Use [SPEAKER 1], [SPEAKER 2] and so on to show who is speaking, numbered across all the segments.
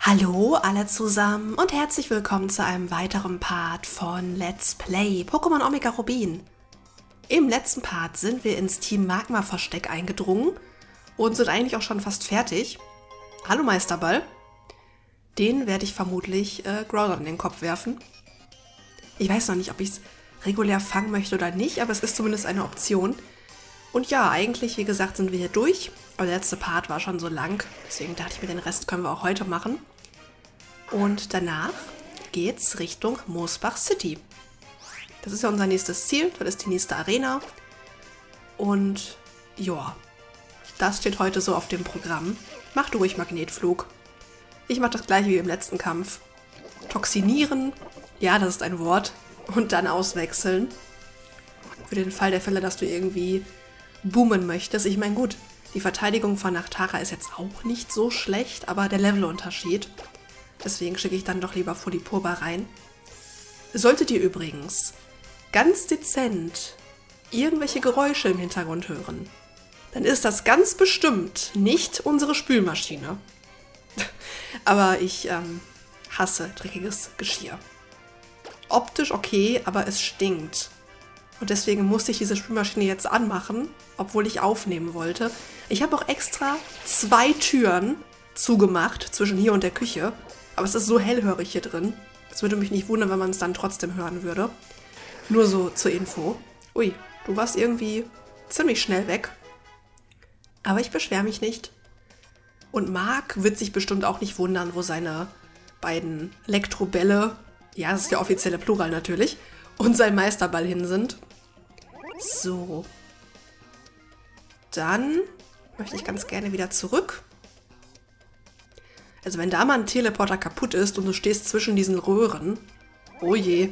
[SPEAKER 1] Hallo alle zusammen und herzlich willkommen zu einem weiteren Part von Let's Play Pokémon Omega Rubin. Im letzten Part sind wir ins Team Magma Versteck eingedrungen und sind eigentlich auch schon fast fertig. Hallo Meisterball. Den werde ich vermutlich Groudon in den Kopf werfen. Ich weiß noch nicht, ob ich es regulär fangen möchte oder nicht, aber es ist zumindest eine Option. Und ja, eigentlich, wie gesagt, sind wir hier durch. Aber der letzte Part war schon so lang, deswegen dachte ich mir, den Rest können wir auch heute machen. Und danach geht's Richtung Moosbach City. Das ist ja unser nächstes Ziel, das ist die nächste Arena. Und ja, das steht heute so auf dem Programm. Mach du ruhig Magnetflug. Ich mache das gleiche wie im letzten Kampf. Toxinieren, ja, das ist ein Wort. Und dann auswechseln. Für den Fall der Fälle, dass du irgendwie boomen möchtest. Ich meine, gut, die Verteidigung von Nachtara ist jetzt auch nicht so schlecht, aber der Levelunterschied. Deswegen schicke ich dann doch lieber Folipurba rein. Solltet ihr übrigens ganz dezent irgendwelche Geräusche im Hintergrund hören, dann ist das ganz bestimmt nicht unsere Spülmaschine. Aber ich hasse dreckiges Geschirr. Optisch okay, aber es stinkt. Und deswegen musste ich diese Spülmaschine jetzt anmachen, obwohl ich aufnehmen wollte. Ich habe auch extra 2 Türen zugemacht zwischen hier und der Küche. Aber es ist so hellhörig hier drin. Es würde mich nicht wundern, wenn man es dann trotzdem hören würde. Nur so zur Info. Ui, du warst irgendwie ziemlich schnell weg. Aber ich beschwere mich nicht. Und Marc wird sich bestimmt auch nicht wundern, wo seine beiden Elektrobälle, ja, das ist der offizielle Plural natürlich, und sein Meisterball hin sind. So. Dann möchte ich ganz gerne wieder zurück. Also wenn da mal ein Teleporter kaputt ist und du stehst zwischen diesen Röhren. Oh je.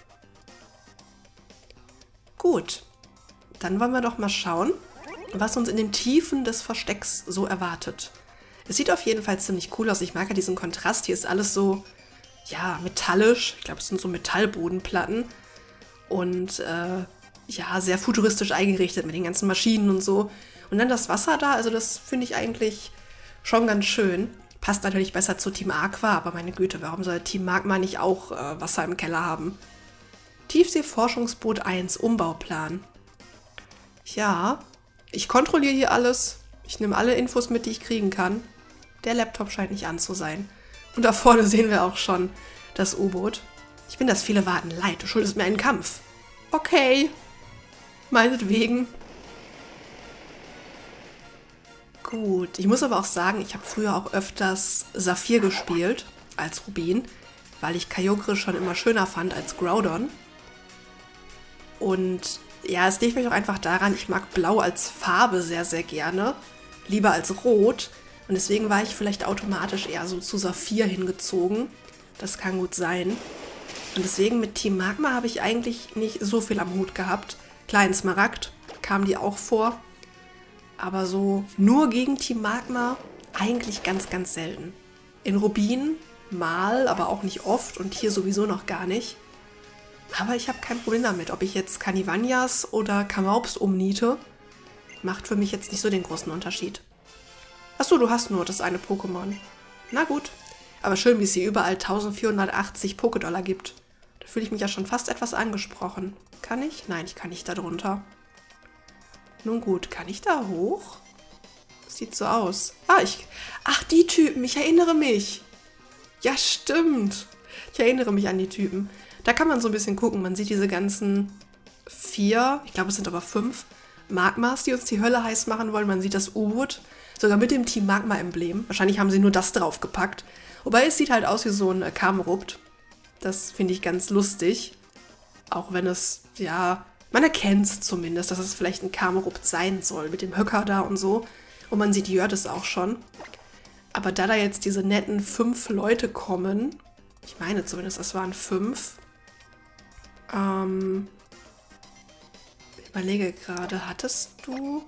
[SPEAKER 1] Gut. Dann wollen wir doch mal schauen, was uns in den Tiefen des Verstecks so erwartet. Es sieht auf jeden Fall ziemlich cool aus. Ich mag ja diesen Kontrast. Hier ist alles so, ja, metallisch. Ich glaube, es sind so Metallbodenplatten. Und ja, sehr futuristisch eingerichtet mit den ganzen Maschinen und so. Und dann das Wasser da, also das finde ich eigentlich schon ganz schön. Passt natürlich besser zu Team Aqua, aber meine Güte, warum soll Team Magma nicht auch Wasser im Keller haben? Tiefsee-Forschungsboot 1, Umbauplan. Ja, ich kontrolliere hier alles. Ich nehme alle Infos mit, die ich kriegen kann. Der Laptop scheint nicht an zu sein. Und da vorne sehen wir auch schon das U-Boot. Ich bin das viele Warten leid. Du schuldest mir einen Kampf. Okay. Meinetwegen. Gut. Ich muss aber auch sagen, ich habe früher auch öfters Saphir gespielt als Rubin, weil ich Kyogre schon immer schöner fand als Groudon. Und ja, es liegt mich auch einfach daran, ich mag Blau als Farbe sehr, sehr gerne. Lieber als Rot. Und deswegen war ich vielleicht automatisch eher so zu Saphir hingezogen. Das kann gut sein. Und deswegen mit Team Magma habe ich eigentlich nicht so viel am Hut gehabt. Klar, in Smaragd kamen die auch vor. Aber so nur gegen Team Magma eigentlich ganz, ganz selten. In Rubin mal, aber auch nicht oft und hier sowieso noch gar nicht. Aber ich habe kein Problem damit, ob ich jetzt Canivanias oder Kamaups umniete. Macht für mich jetzt nicht so den großen Unterschied. Achso, du hast nur das eine Pokémon. Na gut. Aber schön, wie es hier überall 1480 Pokédollar gibt. Da fühle ich mich ja schon fast etwas angesprochen. Kann ich? Nein, ich kann nicht da drunter. Nun gut, kann ich da hoch? Das sieht so aus. Ach, die Typen, ich erinnere mich. Ja, stimmt. Ich erinnere mich an die Typen. Da kann man so ein bisschen gucken. Man sieht diese ganzen 4, ich glaube es sind aber 5, Magmas, die uns die Hölle heiß machen wollen. Man sieht das U-Boot, sogar mit dem Team Magma-Emblem. Wahrscheinlich haben sie nur das draufgepackt. Wobei es sieht halt aus wie so ein Camerupt. Das finde ich ganz lustig. Auch wenn es, ja, man erkennt es zumindest, dass es vielleicht ein Camerupt sein soll, mit dem Höcker da und so. Und man sieht Jördes auch schon. Aber da jetzt diese netten 5 Leute kommen, ich meine zumindest, das waren 5. Ich überlege gerade, hattest du...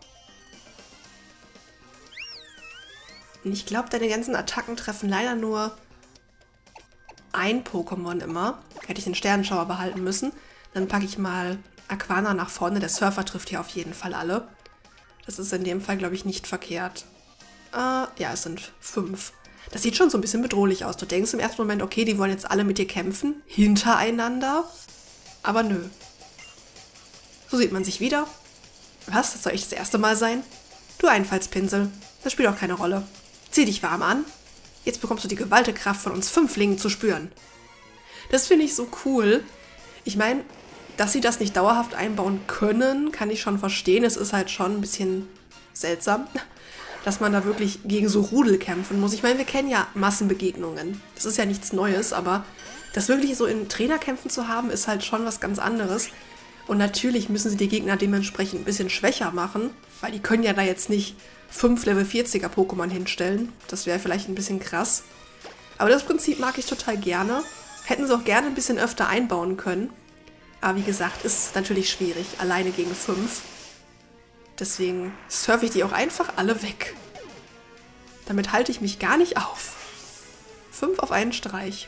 [SPEAKER 1] Ich glaube, deine ganzen Attacken treffen leider nur ein Pokémon immer. Hätte ich den Sternenschauer behalten müssen. Dann packe ich mal Aquana nach vorne. Der Surfer trifft hier auf jeden Fall alle. Das ist in dem Fall, glaube ich, nicht verkehrt. Ja, es sind 5. Das sieht schon so ein bisschen bedrohlich aus. Du denkst im ersten Moment, okay, die wollen jetzt alle mit dir kämpfen, hintereinander. Aber nö. So sieht man sich wieder. Was? Das soll echt das erste Mal sein? Du Einfallspinsel. Das spielt auch keine Rolle. Zieh dich warm an. Jetzt bekommst du die Gewaltekraft von uns Fünflingen zu spüren. Das finde ich so cool. Ich meine, dass sie das nicht dauerhaft einbauen können, kann ich schon verstehen. Es ist halt schon ein bisschen seltsam, dass man da wirklich gegen so Rudel kämpfen muss. Ich meine, wir kennen ja Massenbegegnungen. Das ist ja nichts Neues, aber das wirklich so in Trainerkämpfen zu haben, ist halt schon was ganz anderes. Und natürlich müssen sie die Gegner dementsprechend ein bisschen schwächer machen, weil die können ja da jetzt nicht 5 Level 40er Pokémon hinstellen. Das wäre vielleicht ein bisschen krass. Aber das Prinzip mag ich total gerne. Hätten sie auch gerne ein bisschen öfter einbauen können. Aber wie gesagt, ist natürlich schwierig, alleine gegen 5. Deswegen surfe ich die auch einfach alle weg. Damit halte ich mich gar nicht auf. 5 auf einen Streich.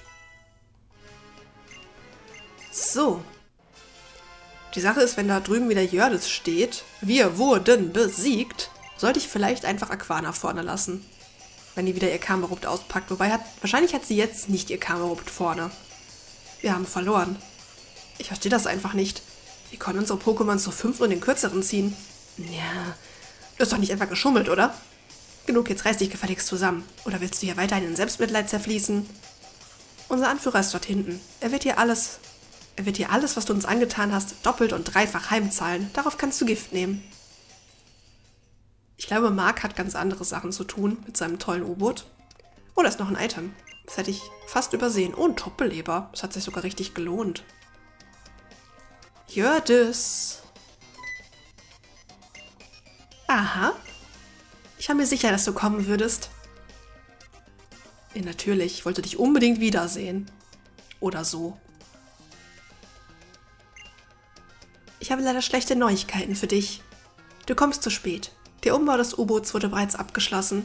[SPEAKER 1] So. Die Sache ist, wenn da drüben wieder Jördis steht, wir wurden besiegt, sollte ich vielleicht einfach Aquana vorne lassen. Wenn die wieder ihr Camerupt auspackt. Wobei, wahrscheinlich hat sie jetzt nicht ihr Camerupt vorne. Wir haben verloren. Ich verstehe das einfach nicht. Wie können unsere Pokémon zu 5 nur den kürzeren ziehen? Ja, du hast doch nicht einfach geschummelt, oder? Genug, jetzt reiß dich gefälligst zusammen. Oder willst du hier weiterhin in Selbstmitleid zerfließen? Unser Anführer ist dort hinten. Er wird dir alles, was du uns angetan hast, doppelt und dreifach heimzahlen. Darauf kannst du Gift nehmen. Ich glaube, Mark hat ganz andere Sachen zu tun mit seinem tollen U-Boot. Oh, da ist noch ein Item. Das hätte ich fast übersehen. Oh, ein Top-Beleber. Das hat sich sogar richtig gelohnt. Jördis. Aha. Ich war mir sicher, dass du kommen würdest. Ja, natürlich. Ich wollte dich unbedingt wiedersehen. Oder so. Ich habe leider schlechte Neuigkeiten für dich. Du kommst zu spät. Der Umbau des U-Boots wurde bereits abgeschlossen.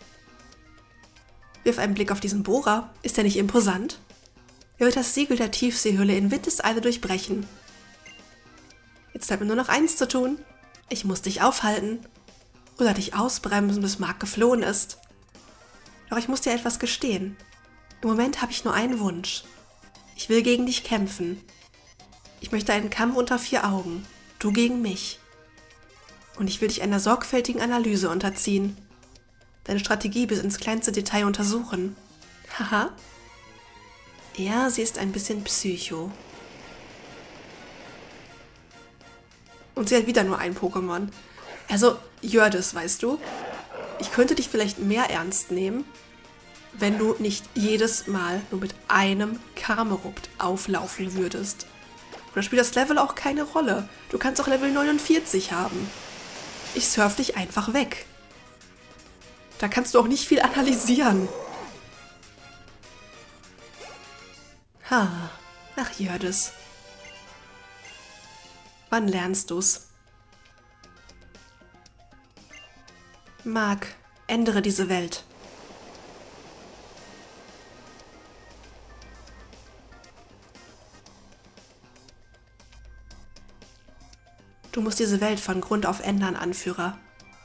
[SPEAKER 1] Wirf einen Blick auf diesen Bohrer. Ist er nicht imposant? Er wird das Siegel der Tiefseehöhle in Windeseile durchbrechen. Jetzt bleibt mir nur noch eins zu tun. Ich muss dich aufhalten. Oder dich ausbremsen, bis Mark geflohen ist. Doch ich muss dir etwas gestehen. Im Moment habe ich nur einen Wunsch. Ich will gegen dich kämpfen. Ich möchte einen Kampf unter 4 Augen. Du gegen mich. Und ich will dich einer sorgfältigen Analyse unterziehen. Deine Strategie bis ins kleinste Detail untersuchen. Haha. Ja, sie ist ein bisschen Psycho. Und sie hat wieder nur ein Pokémon. Also, Jördis, weißt du, ich könnte dich vielleicht mehr ernst nehmen, wenn du nicht jedes Mal nur mit einem Camerupt auflaufen würdest. Oder spielt das Level auch keine Rolle? Du kannst auch Level 49 haben. Ich surf dich einfach weg. Da kannst du auch nicht viel analysieren. Ach Jördis. Wann lernst du's? Mark, ändere diese Welt. Du musst diese Welt von Grund auf ändern, Anführer.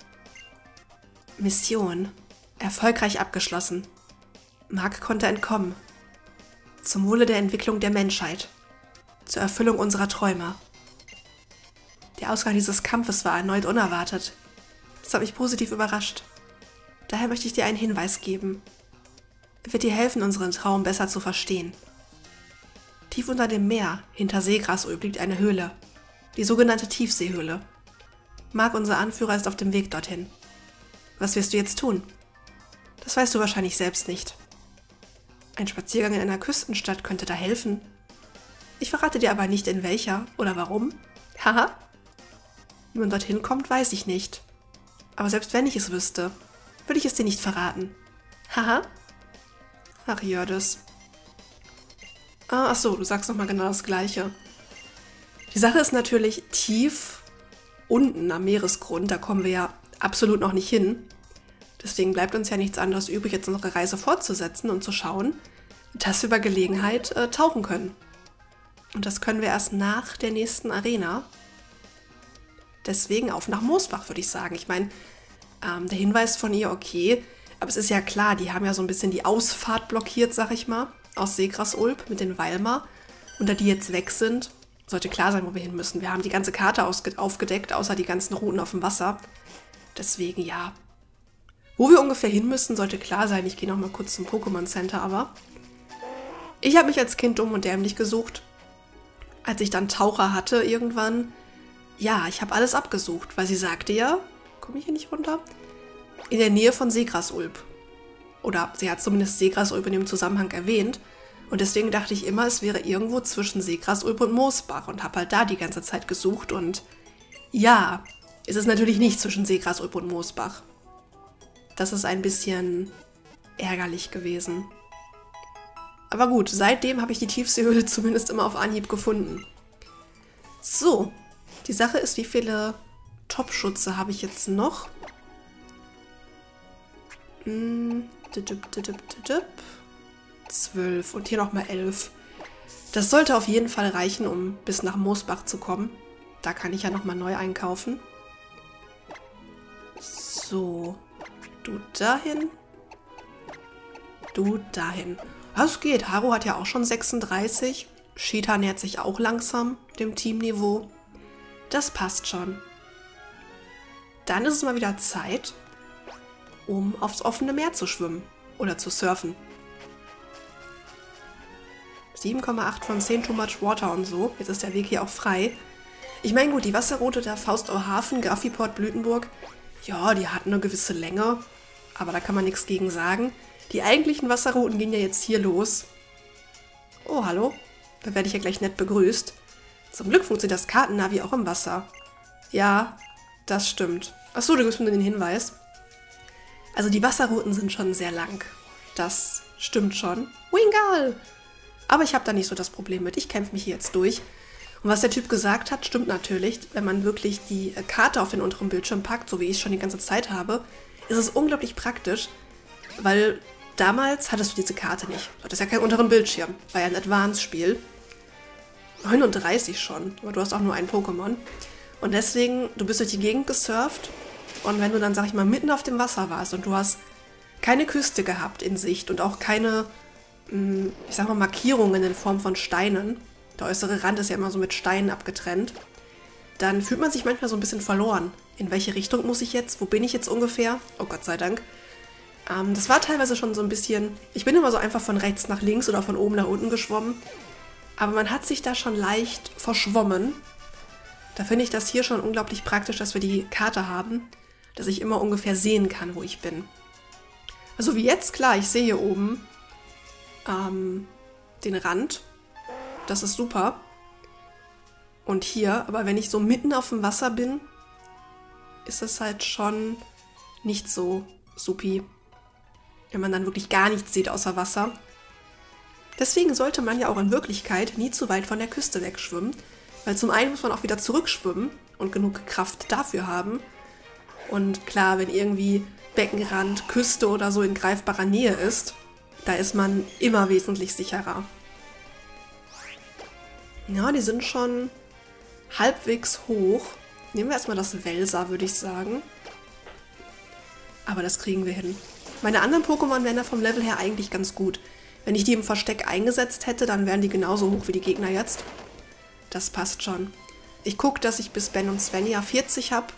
[SPEAKER 1] Mission. Erfolgreich abgeschlossen. Mark konnte entkommen. Zum Wohle der Entwicklung der Menschheit. Zur Erfüllung unserer Träume. Der Ausgang dieses Kampfes war erneut unerwartet. Das hat mich positiv überrascht. Daher möchte ich dir einen Hinweis geben. Er wird dir helfen, unseren Traum besser zu verstehen. Tief unter dem Meer, hinter Seegrasöl, liegt eine Höhle. Die sogenannte Tiefseehöhle. Mark, unser Anführer, ist auf dem Weg dorthin. Was wirst du jetzt tun? Das weißt du wahrscheinlich selbst nicht. Ein Spaziergang in einer Küstenstadt könnte da helfen. Ich verrate dir aber nicht, in welcher oder warum. Haha. Wie man dorthin kommt, weiß ich nicht. Aber selbst wenn ich es wüsste, würde ich es dir nicht verraten. Haha. Ach, Jördis. Ach so, du sagst nochmal genau das Gleiche. Die Sache ist natürlich tief unten am Meeresgrund, da kommen wir ja absolut noch nicht hin. Deswegen bleibt uns ja nichts anderes übrig, jetzt unsere Reise fortzusetzen und zu schauen, dass wir bei Gelegenheit tauchen können. Und das können wir erst nach der nächsten Arena. Deswegen auf nach Moosbach, würde ich sagen. Ich meine, der Hinweis von ihr, okay, Aber es ist ja klar, die haben ja so ein bisschen die Ausfahrt blockiert, sag ich mal, aus Seegrasulp mit den Weilmar. Und da die jetzt weg sind, sollte klar sein, wo wir hin müssen. Wir haben die ganze Karte aufgedeckt, außer die ganzen Routen auf dem Wasser. Deswegen ja. Wo wir ungefähr hin müssen, sollte klar sein. Ich gehe noch mal kurz zum Pokémon Center, aber ich habe mich als Kind dumm und dämlich gesucht. Als ich dann Taucher hatte irgendwann, ja, ich habe alles abgesucht, weil sie sagte ja, komme ich hier nicht runter, in der Nähe von Seegrasulp. Oder sie hat zumindest Seegrasulp in dem Zusammenhang erwähnt. Und deswegen dachte ich immer, es wäre irgendwo zwischen Seegrasulp und Moosbach und habe halt da die ganze Zeit gesucht. Und ja, es ist natürlich nicht zwischen Seegrasulp und Moosbach. Das ist ein bisschen ärgerlich gewesen. Aber gut, seitdem habe ich die Tiefseehöhle zumindest immer auf Anhieb gefunden. So, die Sache ist, wie viele Top-Schutze habe ich jetzt noch? 12 und hier nochmal 11. Das sollte auf jeden Fall reichen, um bis nach Moosbach zu kommen. Da kann ich ja nochmal neu einkaufen. So, du dahin. Du dahin. Das geht. Haru hat ja auch schon 36. Cheetah nähert sich auch langsam dem Teamniveau. Das passt schon. Dann ist es mal wieder Zeit, um aufs offene Meer zu schwimmen oder zu surfen. 7,8 von 10 Too Much Water und so. Jetzt ist der Weg hier auch frei. Ich meine, gut, die Wasserroute der Faustauer Hafen, Graphiport, Blütenburg, ja, die hat eine gewisse Länge, aber da kann man nichts gegen sagen. Die eigentlichen Wasserrouten gehen ja jetzt hier los. Oh, hallo. Da werde ich ja gleich nett begrüßt. Zum Glück funktioniert das Kartennavi auch im Wasser. Ja, das stimmt. Achso, du gibst mir den Hinweis. Also die Wasserrouten sind schon sehr lang. Das stimmt schon. Wingal! Aber ich habe da nicht so das Problem mit. Ich kämpfe mich hier jetzt durch. Und was der Typ gesagt hat, stimmt natürlich. Wenn man wirklich die Karte auf den unteren Bildschirm packt, so wie ich es schon die ganze Zeit habe, ist es unglaublich praktisch, weil damals hattest du diese Karte nicht. Du hattest ja keinen unteren Bildschirm. War ja ein Advanced-Spiel. 39 schon, aber du hast auch nur ein Pokémon. Und deswegen, du bist durch die Gegend gesurft und wenn du dann, sag ich mal, mitten auf dem Wasser warst und du hast keine Küste gehabt in Sicht und auch keine, ich sag mal, Markierungen in Form von Steinen, der äußere Rand ist ja immer so mit Steinen abgetrennt, dann fühlt man sich manchmal so ein bisschen verloren. In welche Richtung muss ich jetzt? Wo bin ich jetzt ungefähr? Oh Gott sei Dank. Das war teilweise schon so ein bisschen, ich bin immer so einfach von rechts nach links oder von oben nach unten geschwommen, aber man hat sich da schon leicht verschwommen. Da finde ich das hier schon unglaublich praktisch, dass wir die Karte haben, dass ich immer ungefähr sehen kann, wo ich bin. Also wie jetzt, klar, ich sehe hier oben den Rand. Das ist super. Und hier, aber wenn ich so mitten auf dem Wasser bin, ist es halt schon nicht so supi. Wenn man dann wirklich gar nichts sieht außer Wasser. Deswegen sollte man ja auch in Wirklichkeit nie zu weit von der Küste wegschwimmen, weil zum einen muss man auch wieder zurückschwimmen und genug Kraft dafür haben. Und klar, wenn irgendwie Beckenrand, Küste oder so in greifbarer Nähe ist, da ist man immer wesentlich sicherer. Ja, die sind schon halbwegs hoch. Nehmen wir erstmal das Welser, würde ich sagen. Aber das kriegen wir hin. Meine anderen Pokémon wären da vom Level her eigentlich ganz gut. Wenn ich die im Versteck eingesetzt hätte, dann wären die genauso hoch wie die Gegner jetzt. Das passt schon. Ich gucke, dass ich bis Ben und Svenja 40 habe.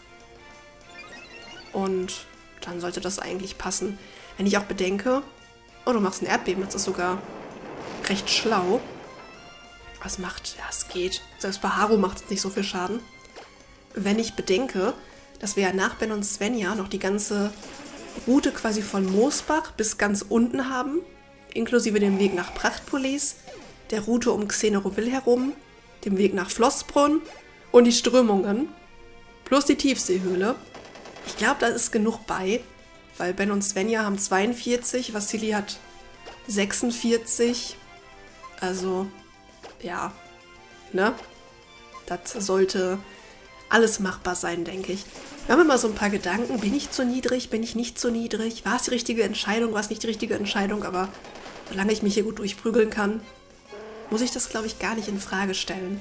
[SPEAKER 1] Und dann sollte das eigentlich passen. Wenn ich auch bedenke... Oh, du machst ein Erdbeben. Das ist sogar recht schlau. Was macht... Ja, es geht. Selbst bei Haru macht es nicht so viel Schaden. Wenn ich bedenke, dass wir ja nach Ben und Svenja noch die ganze Route quasi von Moosbach bis ganz unten haben, inklusive dem Weg nach Prachtpolis, der Route um Xeneroville herum, dem Weg nach Flossbrunn und die Strömungen, plus die Tiefseehöhle. Ich glaube, da ist genug bei, weil Ben und Svenja haben 42, Vasili hat 46. Also, ja, ne? Das sollte alles machbar sein, denke ich. Wir haben immer so ein paar Gedanken, bin ich zu niedrig, bin ich nicht zu niedrig, war es die richtige Entscheidung, war es nicht die richtige Entscheidung, aber solange ich mich hier gut durchprügeln kann, muss ich das, glaube ich, gar nicht in Frage stellen.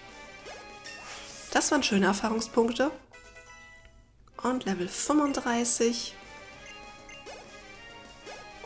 [SPEAKER 1] Das waren schöne Erfahrungspunkte. Und Level 35.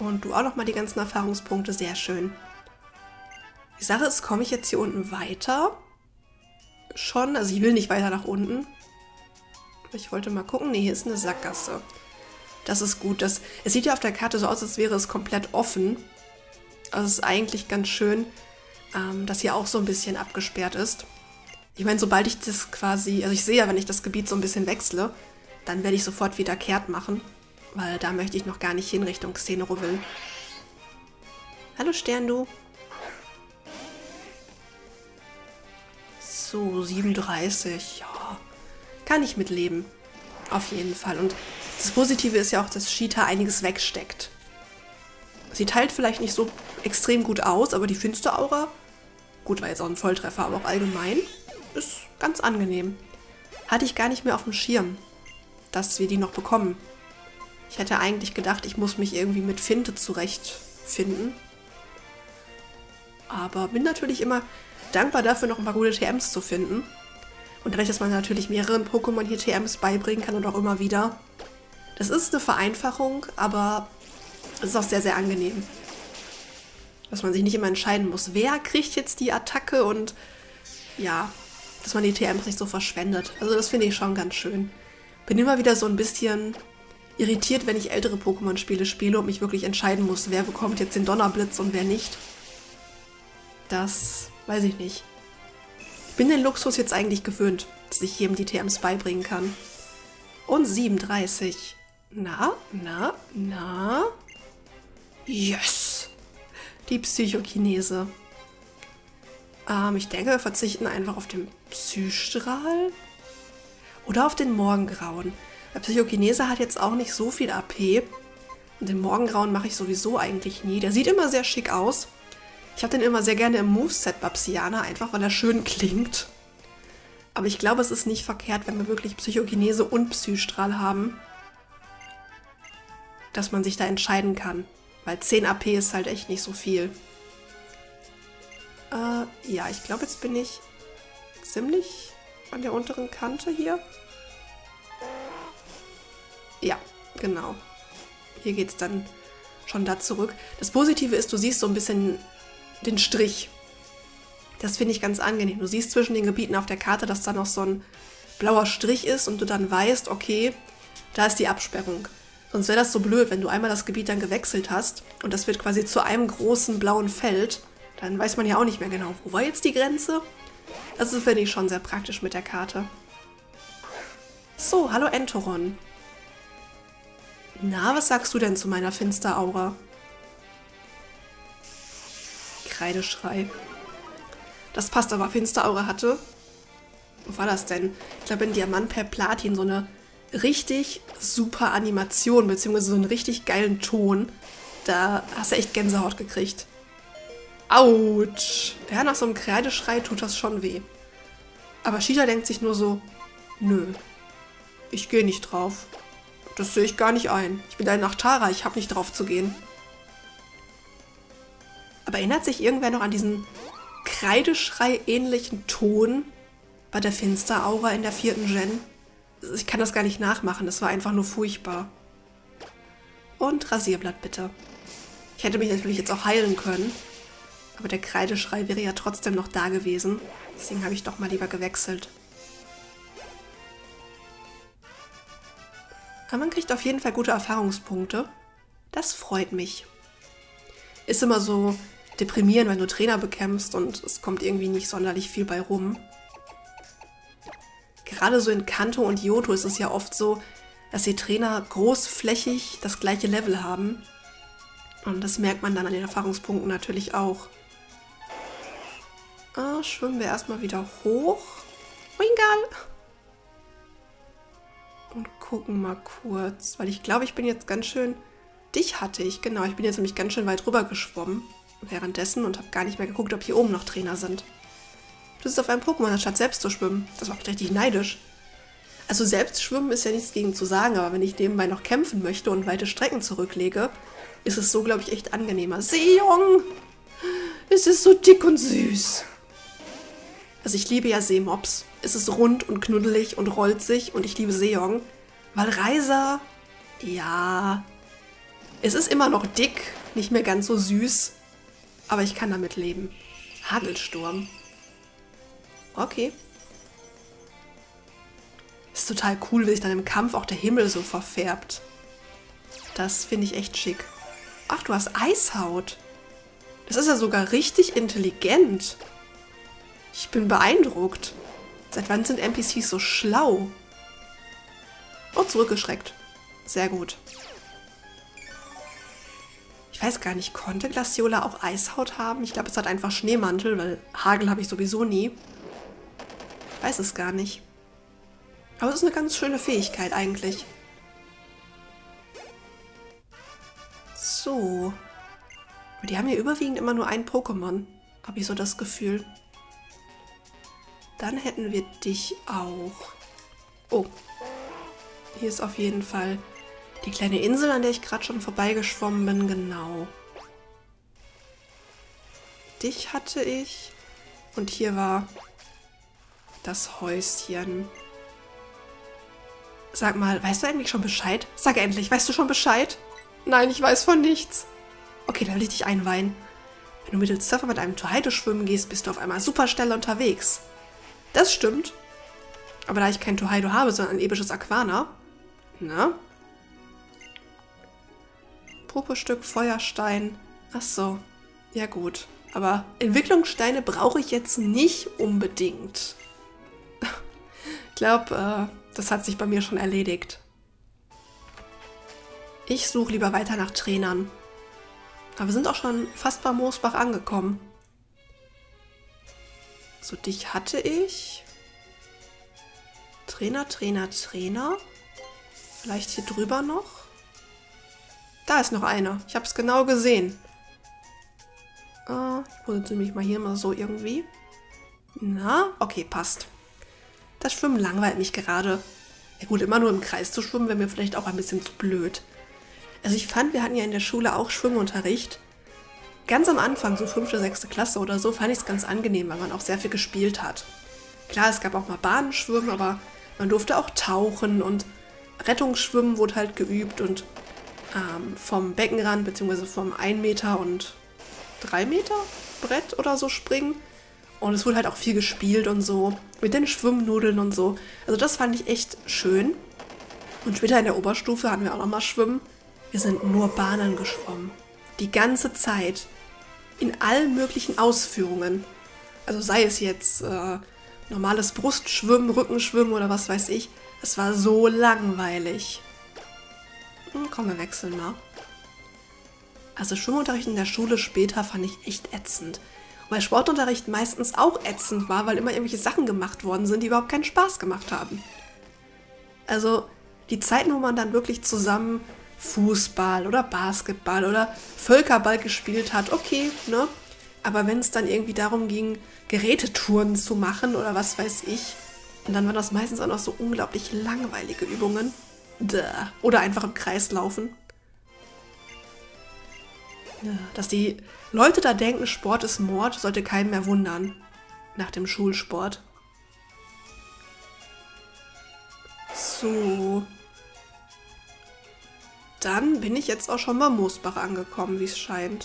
[SPEAKER 1] Und du auch nochmal die ganzen Erfahrungspunkte, sehr schön. Die Sache ist, komme ich jetzt hier unten weiter? Schon, also ich will nicht weiter nach unten. Ich wollte mal gucken, nee, hier ist eine Sackgasse. Das ist gut. Es sieht ja auf der Karte so aus, als wäre es komplett offen. Also es ist eigentlich ganz schön, dass hier auch so ein bisschen abgesperrt ist. Ich meine, sobald ich das quasi, also ich sehe ja, wenn ich das Gebiet so ein bisschen wechsle, dann werde ich sofort wieder kehrt machen, weil da möchte ich noch gar nicht hin Richtung Xeneroville. Hallo Stern, du. So, 37, ja, kann ich mitleben. Auf jeden Fall. Und das Positive ist ja auch, dass Sheeta einiges wegsteckt. Sie teilt vielleicht nicht so extrem gut aus, aber die Finsteraura, gut, war jetzt auch ein Volltreffer, aber auch allgemein, ist ganz angenehm. Hatte ich gar nicht mehr auf dem Schirm, dass wir die noch bekommen. Ich hätte eigentlich gedacht, ich muss mich irgendwie mit Finte zurechtfinden. Aber bin natürlich immer dankbar dafür, noch ein paar gute TMs zu finden. Und dadurch, dass man natürlich mehreren Pokémon hier TMs beibringen kann und auch immer wieder. Das ist eine Vereinfachung, aber es ist auch sehr, sehr angenehm. Dass man sich nicht immer entscheiden muss, wer kriegt jetzt die Attacke und ja, dass man die TMs nicht so verschwendet. Also das finde ich schon ganz schön. Bin immer wieder so ein bisschen irritiert, wenn ich ältere Pokémon-Spiele spiele und mich wirklich entscheiden muss, wer bekommt jetzt den Donnerblitz und wer nicht. Das weiß ich nicht. Ich bin den Luxus jetzt eigentlich gewöhnt, dass ich jedem die TMs beibringen kann. Und 37. Na. Yes! Die Psychokinese. Ich denke, wir verzichten einfach auf den Psystrahl. Oder auf den Morgengrauen. Der Psychokinese hat jetzt auch nicht so viel AP. Und den Morgengrauen mache ich sowieso eigentlich nie. Der sieht immer sehr schick aus. Ich habe den immer sehr gerne im Moveset Babsiana, einfach weil er schön klingt. Aber ich glaube, es ist nicht verkehrt, wenn wir wirklich Psychokinese und Psystrahl haben, dass man sich da entscheiden kann. Weil 10 AP ist halt echt nicht so viel. Ja, ich glaube, jetzt bin ich ziemlich an der unteren Kante hier. Ja, genau. Hier geht es dann schon da zurück. Das Positive ist, du siehst so ein bisschen den Strich. Das finde ich ganz angenehm. Du siehst zwischen den Gebieten auf der Karte, dass da noch so ein blauer Strich ist und du dann weißt, okay, da ist die Absperrung. Sonst wäre das so blöd, wenn du einmal das Gebiet dann gewechselt hast und das wird quasi zu einem großen blauen Feld, dann weiß man ja auch nicht mehr genau, wo war jetzt die Grenze? Das finde ich schon sehr praktisch mit der Karte. So, hallo Entoron. Na, was sagst du denn zu meiner Finsteraura? Kreideschrei. Das passt aber, Finsteraura hatte. Wo war das denn? Ich glaube in Diamant per Platin so eine richtig super Animation, beziehungsweise so einen richtig geilen Ton. Da hast du echt Gänsehaut gekriegt. Autsch! Ja, nach so einem Kreideschrei tut das schon weh. Aber Sheeta denkt sich nur so, nö, ich gehe nicht drauf. Das sehe ich gar nicht ein. Ich bin ein Nachtara, ich habe nicht drauf zu gehen. Aber erinnert sich irgendwer noch an diesen Kreideschrei-ähnlichen Ton bei der Finsteraura in der 4. Gen? Ich kann das gar nicht nachmachen, das war einfach nur furchtbar. Und Rasierblatt bitte. Ich hätte mich natürlich jetzt auch heilen können, aber der Kreideschrei wäre ja trotzdem noch da gewesen. Deswegen habe ich doch mal lieber gewechselt. Aber man kriegt auf jeden Fall gute Erfahrungspunkte. Das freut mich. Ist immer so deprimierend, wenn du Trainer bekämpfst und es kommt irgendwie nicht sonderlich viel bei rum. Gerade so in Kanto und Johto ist es ja oft so, dass die Trainer großflächig das gleiche Level haben. Und das merkt man dann an den Erfahrungspunkten natürlich auch. Schwimmen wir erstmal wieder hoch. Wingal! Und gucken mal kurz, weil ich glaube, ich bin jetzt ganz schön... Dich hatte ich, genau. Ich bin jetzt nämlich ganz schön weit rüber geschwommen währenddessen und habe gar nicht mehr geguckt, ob hier oben noch Trainer sind. Du sitzt auf einem Pokémon, anstatt selbst zu schwimmen. Das macht mich richtig neidisch. Also selbst schwimmen ist ja nichts gegen zu sagen, aber wenn ich nebenbei noch kämpfen möchte und weite Strecken zurücklege, ist es so, glaube ich, echt angenehmer. Seejong! Es ist so dick und süß. Also ich liebe ja Seemops. Es ist rund und knuddelig und rollt sich und ich liebe Seejong. Weil Reiser, ja, Es ist immer noch dick, nicht mehr ganz so süß, aber ich kann damit leben. Hagelsturm. Okay. Ist total cool, wie sich dann im Kampf auch der Himmel so verfärbt. Das finde ich echt schick. Ach, du hast Eishaut. Das ist ja sogar richtig intelligent. Ich bin beeindruckt. Seit wann sind NPCs so schlau? Oh, zurückgeschreckt. Sehr gut. Ich weiß gar nicht, konnte Glaciola auch Eishaut haben? Ich glaube, es hat einfach Schneemantel, weil Hagel habe ich sowieso nie. Ich weiß es gar nicht. Aber es ist eine ganz schöne Fähigkeit eigentlich. So. Die haben hier überwiegend immer nur ein Pokémon. Habe ich so das Gefühl. Dann hätten wir dich auch. Oh. Hier ist auf jeden Fall die kleine Insel, an der ich gerade schon vorbeigeschwommen bin. Genau. Dich hatte ich. Und hier war das Häuschen. Sag mal, weißt du eigentlich schon Bescheid? Sag endlich, weißt du schon Bescheid? Nein, ich weiß von nichts. Okay, dann will ich dich einweihen. Wenn du mittels Surfer mit einem Totaido schwimmen gehst, bist du auf einmal super schnell unterwegs. Das stimmt. Aber da ich kein Totaido habe, sondern ein episches Aquana. Na? Propostück, Feuerstein. Ach so. Ja gut. Aber Entwicklungssteine brauche ich jetzt nicht unbedingt. Ich glaube, das hat sich bei mir schon erledigt. Ich suche lieber weiter nach Trainern. Aber wir sind auch schon fast bei Moosbach angekommen. So, dich hatte ich. Trainer. Vielleicht hier drüber noch. Da ist noch einer. Ich habe es genau gesehen. Ich positioniere mich mal hier mal so irgendwie. Na, okay, passt. Das Schwimmen langweilt mich gerade. Ja gut, immer nur im Kreis zu schwimmen wäre mir vielleicht auch ein bisschen zu blöd. Also ich fand, wir hatten ja in der Schule auch Schwimmunterricht. Ganz am Anfang, so 5., 6. Klasse oder so, fand ich es ganz angenehm, weil man auch sehr viel gespielt hat. Klar, es gab auch mal Bahnenschwimmen, aber man durfte auch tauchen und Rettungsschwimmen wurde halt geübt und vom Beckenrand bzw. vom 1 Meter und 3 Meter Brett oder so springen. Und es wurde halt auch viel gespielt und so, mit den Schwimmnudeln und so. Also das fand ich echt schön. Und später in der Oberstufe hatten wir auch nochmal Schwimmen. Wir sind nur Bahnen geschwommen. Die ganze Zeit. In allen möglichen Ausführungen. Also sei es jetzt normales Brustschwimmen, Rückenschwimmen oder was weiß ich. Es war so langweilig. Komm, wir wechseln mal. Also Schwimmunterricht in der Schule später fand ich echt ätzend. Weil Sportunterricht meistens auch ätzend war, weil immer irgendwelche Sachen gemacht worden sind, die überhaupt keinen Spaß gemacht haben. Also die Zeiten, wo man dann wirklich zusammen Fußball oder Basketball oder Völkerball gespielt hat, okay, ne? Aber wenn es dann irgendwie darum ging, Gerätetouren zu machen oder was weiß ich, und dann waren das meistens auch noch so unglaublich langweilige Übungen. Oder einfach im Kreis laufen. Ja, dass die Leute da denken, Sport ist Mord, sollte keinen mehr wundern. Nach dem Schulsport. So. Dann bin ich jetzt auch schon bei Moosbach angekommen, wie es scheint.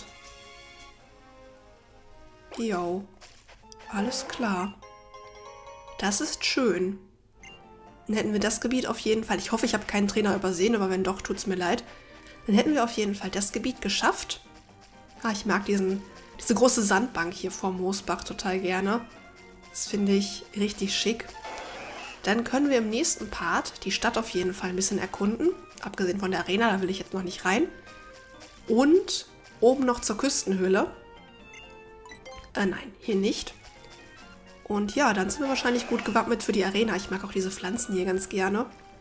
[SPEAKER 1] Jo. Alles klar. Das ist schön. Dann hätten wir das Gebiet auf jeden Fall. Ich hoffe, ich habe keinen Trainer übersehen, aber wenn doch, tut es mir leid. Dann hätten wir auf jeden Fall das Gebiet geschafft. Ich mag diese große Sandbank hier vor Moosbach total gerne. Das finde ich richtig schick. Dann können wir im nächsten Part die Stadt auf jeden Fall ein bisschen erkunden. Abgesehen von der Arena, da will ich jetzt noch nicht rein. Und oben noch zur Küstenhöhle. Nein, hier nicht. Und ja, dann sind wir wahrscheinlich gut gewappnet für die Arena. Ich mag auch diese Pflanzen hier ganz gerne.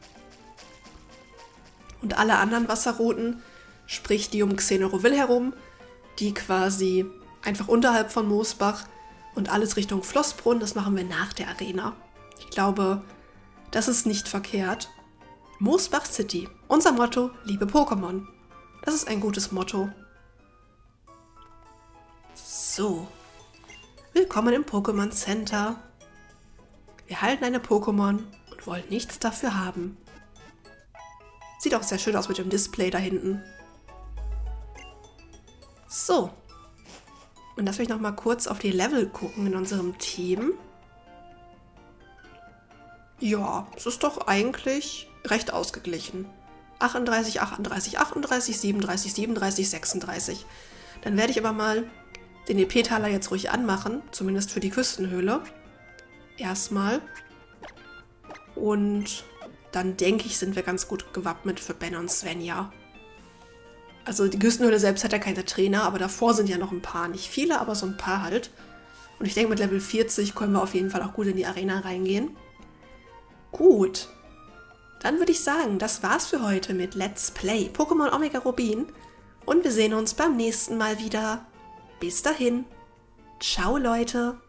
[SPEAKER 1] Und alle anderen Wasserrouten, sprich die um Xenoroville herum, die quasi einfach unterhalb von Moosbach und alles Richtung Flossbrunn, das machen wir nach der Arena. Ich glaube, das ist nicht verkehrt. Moosbach City. Unser Motto, liebe Pokémon. Das ist ein gutes Motto. So. Willkommen im Pokémon Center. Wir halten eine Pokémon und wollen nichts dafür haben. Sieht auch sehr schön aus mit dem Display da hinten. So. Und lass mich noch mal kurz auf die Level gucken in unserem Team. Ja, es ist doch eigentlich recht ausgeglichen. 38, 38, 38, 37, 37, 36. Dann werde ich aber mal den EP-Taler jetzt ruhig anmachen, zumindest für die Küstenhöhle. Erstmal. Und dann denke ich, sind wir ganz gut gewappnet für Ben und Svenja. Also die Küstenhöhle selbst hat ja keine Trainer, aber davor sind ja noch ein paar. Nicht viele, aber so ein paar halt. Und ich denke, mit Level 40 können wir auf jeden Fall auch gut in die Arena reingehen. Gut. Dann würde ich sagen, das war's für heute mit Let's Play Pokémon Omega Rubin. Und wir sehen uns beim nächsten Mal wieder. Bis dahin. Ciao, Leute.